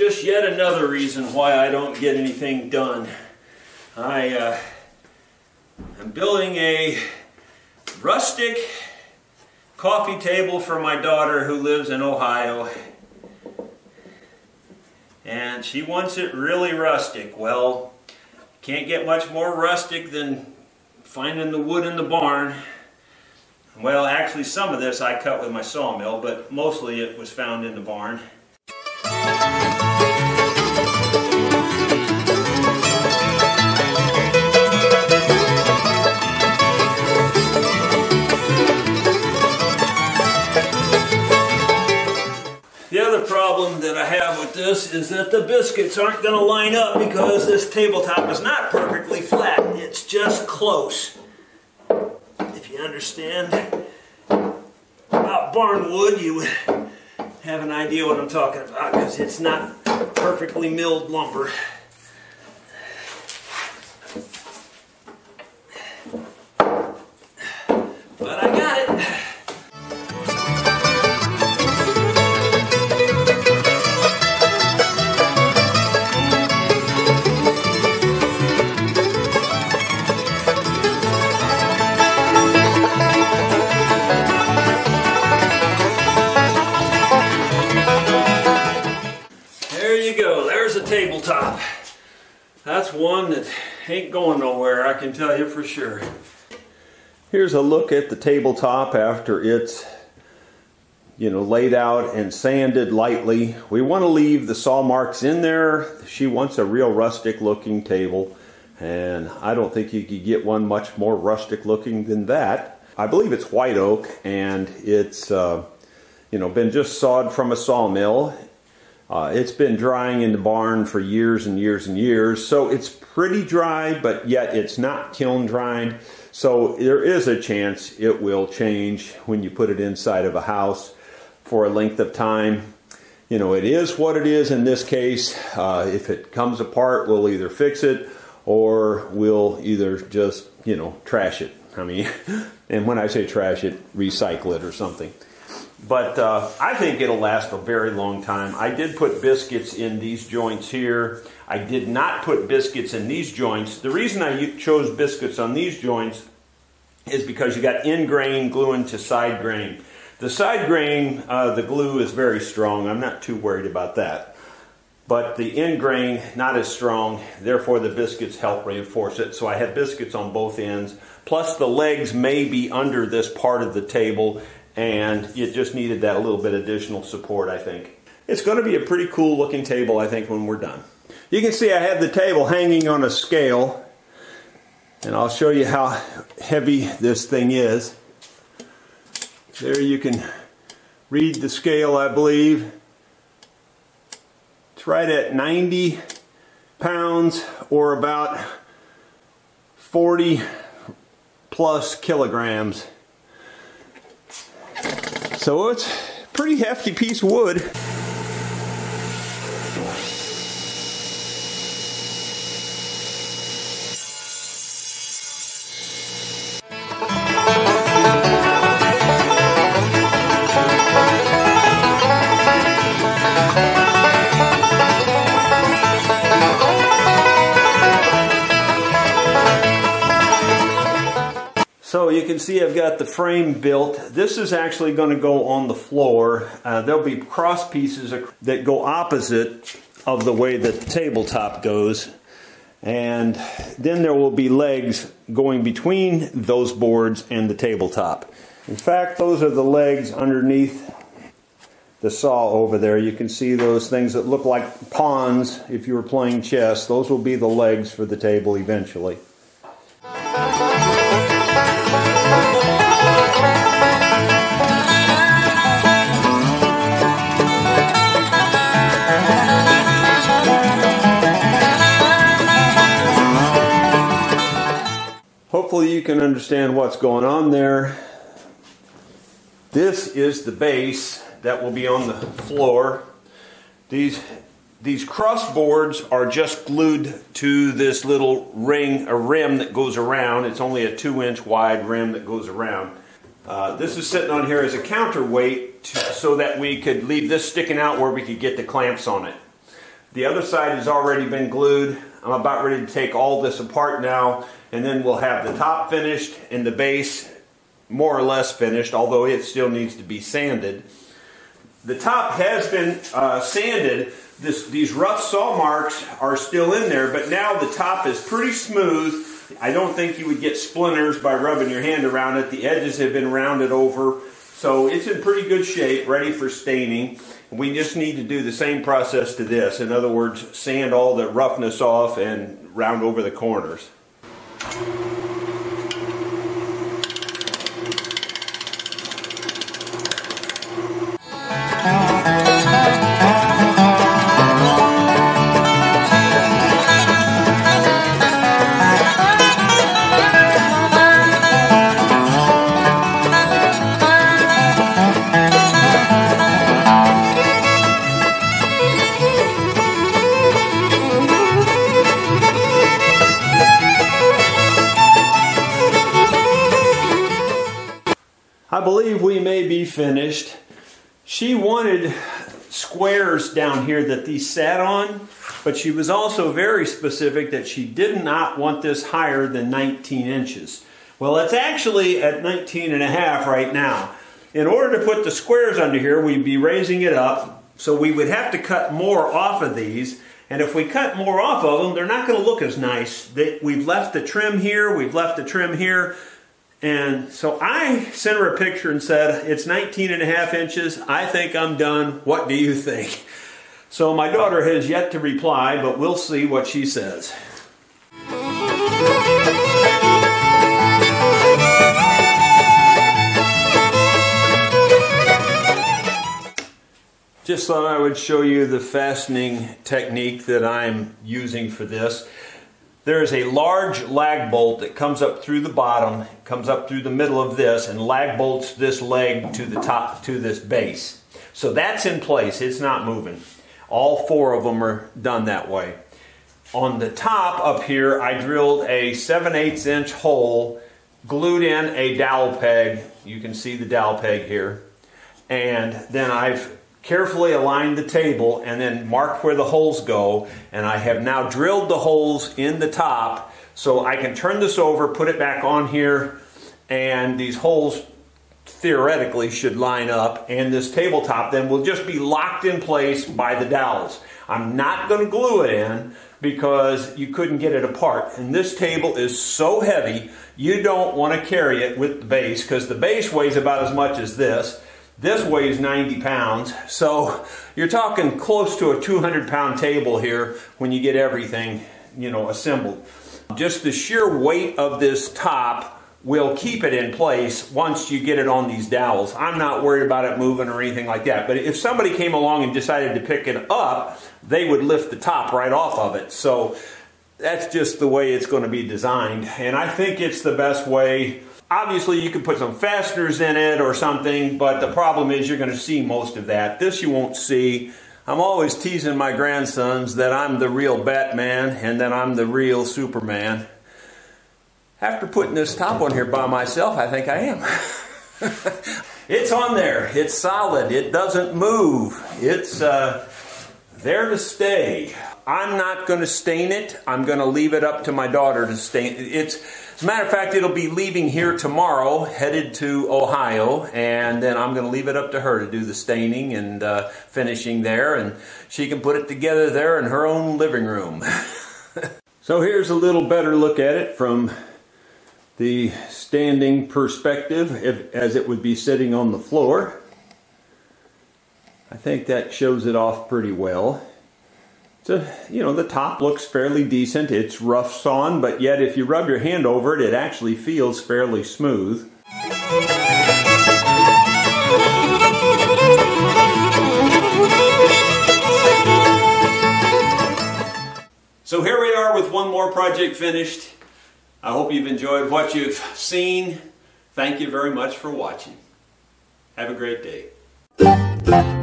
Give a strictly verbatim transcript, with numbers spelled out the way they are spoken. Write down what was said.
just yet another reason why I don't get anything done. I, uh, I'm building a rustic coffee table for my daughter who lives in Ohio. And she wants it really rustic. Well, can't get much more rustic than finding the wood in the barn. Well, actually some of this I cut with my sawmill, but mostly it was found in the barn. The other problem that I have with this is that the biscuits aren't going to line up because this tabletop is not perfectly flat. It's just close. If you understand about barn wood, you would have an idea what I'm talking about, because it's not perfectly milled lumber. But I got it. Tabletop. That's one that ain't going nowhere, I can tell you for sure. Here's a look at the tabletop after it's, you know, laid out and sanded lightly. We want to leave the saw marks in there. She wants a real rustic looking table, and I don't think you could get one much more rustic looking than that. I believe it's white oak, and it's uh, you know, been just sawed from a sawmill. Uh, it's been drying in the barn for years and years and years, so it's pretty dry, but yet it's not kiln dried. So there is a chance it will change when you put it inside of a house for a length of time. You know, it is what it is in this case. Uh, if it comes apart, we'll either fix it or we'll either just, you know, trash it. I mean, and when I say trash it, recycle it or something. But uh, I think it'll last a very long time. I did put biscuits in these joints here. I did not put biscuits in these joints. The reason I chose biscuits on these joints is because you got end grain gluing to side grain. The side grain, uh, the glue is very strong. I'm not too worried about that. But the end grain, not as strong. Therefore, the biscuits help reinforce it. So I have biscuits on both ends. Plus, the legs may be under this part of the table, and it just needed that a little bit additional support, I think. It's going to be a pretty cool looking table, I think, when we're done. You can see I have the table hanging on a scale, and I'll show you how heavy this thing is. There you can read the scale, I believe. It's right at ninety pounds, or about forty plus kilograms. So it's a pretty hefty piece of wood. So you can see I've got the frame built. This is actually going to go on the floor. Uh, there'll be cross pieces that go opposite of the way that the tabletop goes. And then there will be legs going between those boards and the tabletop. In fact, those are the legs underneath the saw over there. You can see those things that look like pawns if you were playing chess. Those will be the legs for the table eventually. Hopefully you can understand what's going on there. This is the base that will be on the floor. These These cross boards are just glued to this little ring, a rim that goes around. It's only a two inch wide rim that goes around. Uh, this is sitting on here as a counterweight to, so that we could leave this sticking out where we could get the clamps on it. The other side has already been glued. I'm about ready to take all this apart now, and then we'll have the top finished and the base more or less finished, although it still needs to be sanded. The top has been uh, sanded. This, these rough saw marks are still in there, but now the top is pretty smooth. I don't think you would get splinters by rubbing your hand around it. The edges have been rounded over, so it's in pretty good shape, ready for staining. We just need to do the same process to this. In other words, sand all the roughness off and round over the corners. I believe we may be finished. She wanted squares down here that these sat on, but she was also very specific that she did not want this higher than nineteen inches. Well, it's actually at nineteen and a half right now. In order to put the squares under here, we'd be raising it up, so we would have to cut more off of these. And if we cut more off of them, they're not going to look as nice. They, we've left the trim here, we've left the trim here. And so I sent her a picture and said, it's nineteen and a half inches. I think I'm done. What do you think? So my daughter has yet to reply, but we'll see what she says. Just thought I would show you the fastening technique that I'm using for this. There is a large lag bolt that comes up through the bottom, comes up through the middle of this, and lag bolts this leg to the top, to this base. So that's in place, it's not moving. All four of them are done that way. On the top up here, I drilled a seven eighths inch hole, glued in a dowel peg. You can see the dowel peg here. And then I've carefully aligned the table and then marked where the holes go, and I have now drilled the holes in the top so I can turn this over, put it back on here, and these holes theoretically should line up, and this tabletop then will just be locked in place by the dowels. I'm not going to glue it in because you couldn't get it apart, and this table is so heavy you don't want to carry it with the base because the base weighs about as much as this. This weighs ninety pounds, so you're talking close to a two hundred pound table here when you get everything, you know, assembled. Just the sheer weight of this top will keep it in place once you get it on these dowels. I'm not worried about it moving or anything like that, but if somebody came along and decided to pick it up, they would lift the top right off of it. So that's just the way it's going to be designed, and I think it's the best way. Obviously, you can put some fasteners in it or something, but the problem is you're going to see most of that. This you won't see. I'm always teasing my grandsons that I'm the real Batman and that I'm the real Superman. After putting this top on here by myself, I think I am. It's on there. It's solid. It doesn't move. It's uh, there to stay. I'm not going to stain it. I'm going to leave it up to my daughter to stain it. It's, as a matter of fact, it'll be leaving here tomorrow, headed to Ohio, and then I'm going to leave it up to her to do the staining and uh, finishing there, and she can put it together there in her own living room. So here's a little better look at it from the standing perspective, if, as it would be sitting on the floor. I think that shows it off pretty well. So, you know, the top looks fairly decent. It's rough sawn, but yet if you rub your hand over it, it actually feels fairly smooth. So here we are with one more project finished. I hope you've enjoyed what you've seen. Thank you very much for watching. Have a great day.